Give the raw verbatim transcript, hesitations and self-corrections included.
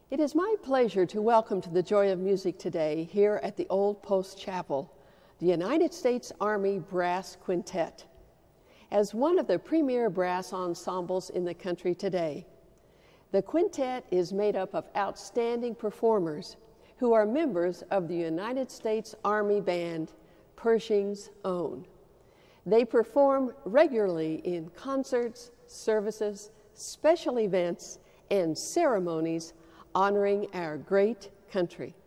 It is my pleasure to welcome to the Joy of Music today, here at the Old Post Chapel, the United States Army Brass Quintet. As one of the premier brass ensembles in the country today, the quintet is made up of outstanding performers who are members of the United States Army Band, Pershing's Own. They perform regularly in concerts, services, special events, and ceremonies honoring our great country.